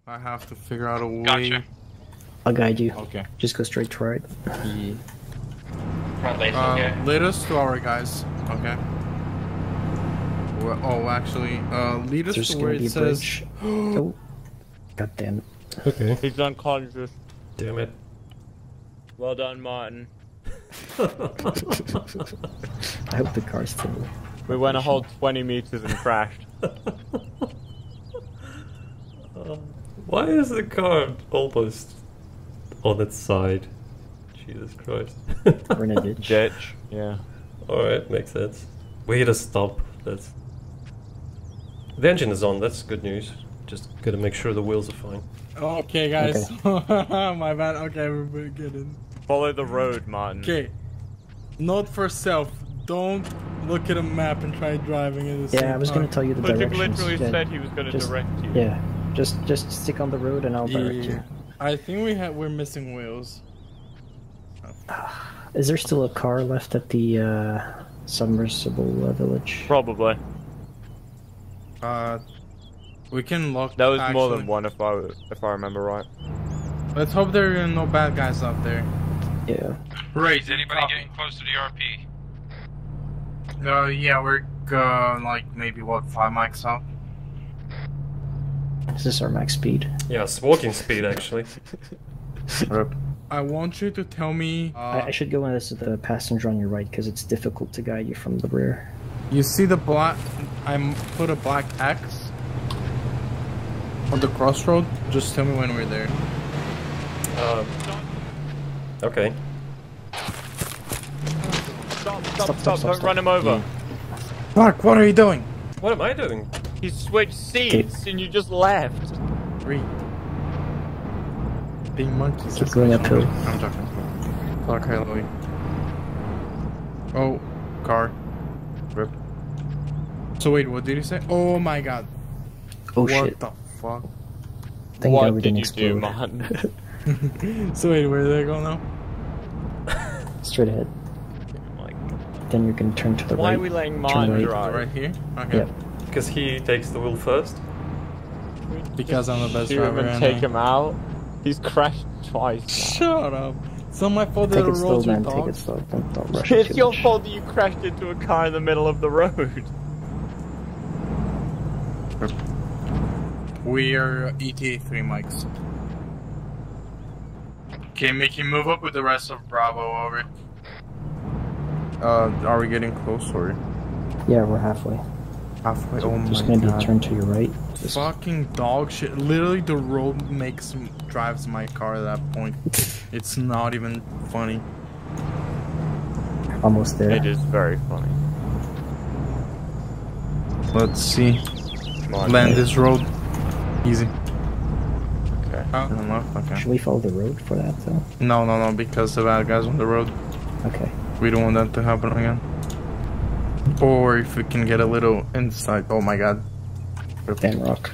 I have to figure out a way. Gotcha. I'll guide you. Okay. Just go straight to right. Yeah. Front lane's okay. Lead us to our guys. Okay. Well, oh, actually, lead us There's to gonna where be it a says. bridge. Oh. God damn it. Okay. He's unconscious. Damn it. Well done, Martin. I hope the car's still. We went a whole 20 meters and crashed. Why is the car almost on its side? Jesus Christ. We're in a ditch. Ditch. Yeah. Alright, makes sense. We hit a stop. That's... The engine is on, that's good news. Just gotta make sure the wheels are fine. Okay, guys. My bad. Okay, we're getting. Follow the road, Martin. Okay. Note for self: don't look at a map and try driving in the same Yeah, I was time. gonna tell you the Ludwig directions. literally Yeah, said he was gonna just- direct you. Yeah, just stick on the road and I'll direct you. I think we're missing wheels. Is there still a car left at the submersible village? Probably. We can lock. There was more actually. than one if I remember right. Let's hope there are no bad guys out there. Yeah. Right, is anybody getting close to the RP? Yeah, we're like maybe what 5 mics out. Is this our max speed? Yeah, it's walking speed actually. I want you to tell me. I should go in as the passenger on your right because it's difficult to guide you from the rear. You see the black? I put a black X on the crossroad. Just tell me when we're there. Okay. Stop, don't run him over. Mark, what are you doing? What am I doing? He switched seats and you just left. Read. Being monkeys. Keep going uphill. I'm joking. Fuck Halloween. Oh, car. Rip. So wait, what did you say? Oh my god. Oh what shit. the fuck? Thank What God we did didn't you do, explode. Martin? So wait, where do they go now? Straight ahead. Then you're gonna turn to the Why right. are we letting turn Martin right. drive? Right here? Okay. Yep. Because he takes the wheel first? Because I'm the best Shoot him driver. and and take I- him out. He's crashed twice now. Shut up. It's not my fault that Take the it slow, roads are man. Take it dogs. slow. Don't rush it It's too your much. fault that you crashed into a car in the middle of the road. We are ETA 3 mics. Okay, Mickey, move up with the rest of Bravo, over. Are we getting close or Yeah, we're halfway. halfway? Oh my Just gonna god. be turned to your right. Just Fucking dog shit. Literally, the road drives my car at that point. It's not even funny. almost there. It is very funny. Let's see. Martin. Land this road. Easy. Okay. Oh, no, okay. Should we follow the road for that though? No, because the bad guys on the road. Okay. We don't want that to happen again. Or if we can get a little insight. Oh my god. Damn rock.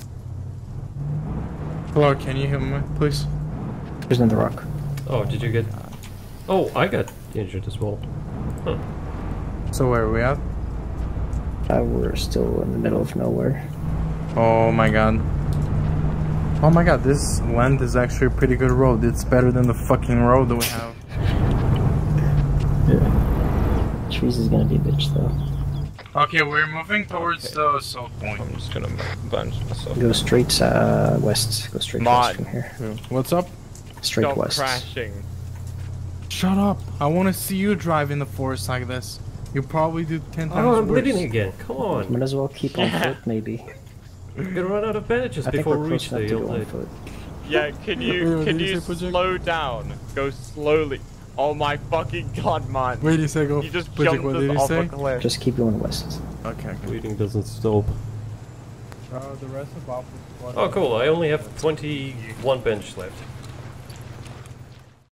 Hello, can you hear me, please? There's another rock. Oh, did you get... Oh, I got injured as well. Huh. So where are we at? We're still in the middle of nowhere. Oh my god. Oh my god, this land is actually a pretty good road. It's better than the fucking road that we have. Yeah. Trees is gonna be a bitch though. Okay, we're moving towards the south point. I'm just gonna bunch myself. Go straight west. Go straight west from here. What's up? Straight Stop west. crashing. Shut up. I want to see you drive in the forest like this. You probably do 10 times Oh, I'm worse. bleeding again. Come on. Might as well keep on foot, maybe. We're gonna run out of bandages I think before we're we close reach enough the to go on outlet. foot. Yeah, can Wait, you what did you say, Project? slow down? Go slowly. Oh my fucking god, man. Wait a second. You just Project, jumped what us did you off say? a cliff. Just keep going west. Okay. Bleeding doesn't stop. The rest of Alpha Squad. Oh, cool. I only have 21 bench left.